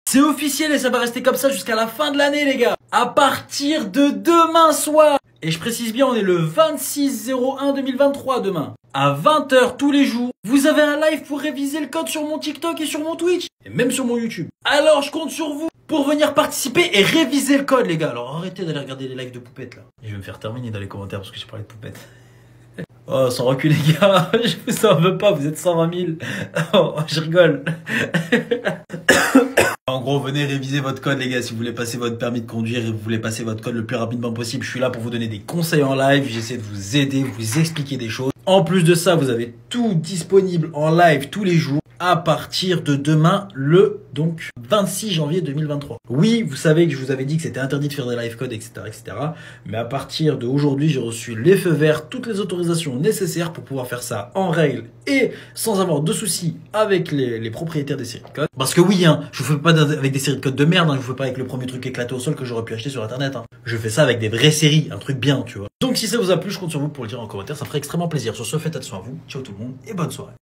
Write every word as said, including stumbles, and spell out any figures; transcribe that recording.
C'est officiel et ça va rester comme ça jusqu'à la fin de l'année, les gars. À partir de demain soir. Et je précise bien, on est le vingt-six zéro un deux mille vingt-trois demain. À vingt heures tous les jours, vous avez un live pour réviser le code sur mon TikTok et sur mon Twitch. Et même sur mon YouTube. Alors je compte sur vous pour venir participer et réviser le code, les gars. Alors arrêtez d'aller regarder les lives de poupettes, là. Et je vais me faire terminer dans les commentaires parce que j'ai parlé de poupettes. Oh, sans recul, les gars. Je vous en veux pas, vous êtes cent vingt mille. Oh, je rigole. En gros, venez réviser votre code, les gars. Si vous voulez passer votre permis de conduire et vous voulez passer votre code le plus rapidement possible, je suis là pour vous donner des conseils en live. J'essaie de vous aider, vous expliquer des choses. En plus de ça, vous avez tout disponible en live tous les jours à partir de demain, le donc vingt-six janvier deux mille vingt-trois. Oui, vous savez que je vous avais dit que c'était interdit de faire des live codes, et cetera, et cetera. Mais à partir d'aujourd'hui, j'ai reçu les feux verts, toutes les autorisations nécessaires pour pouvoir faire ça en règle et sans avoir de soucis avec les, les propriétaires des séries de codes. Parce que oui, hein, je vous fais pas avec des séries de codes de merde, hein, je vous fais pas avec le premier truc éclaté au sol que j'aurais pu acheter sur internet. Hein. Je fais ça avec des vraies séries, un truc bien, tu vois. Donc si ça vous a plu, je compte sur vous pour le dire en commentaire, ça me ferait extrêmement plaisir. Sur ce, faites attention à vous. Ciao tout le monde et bonne soirée.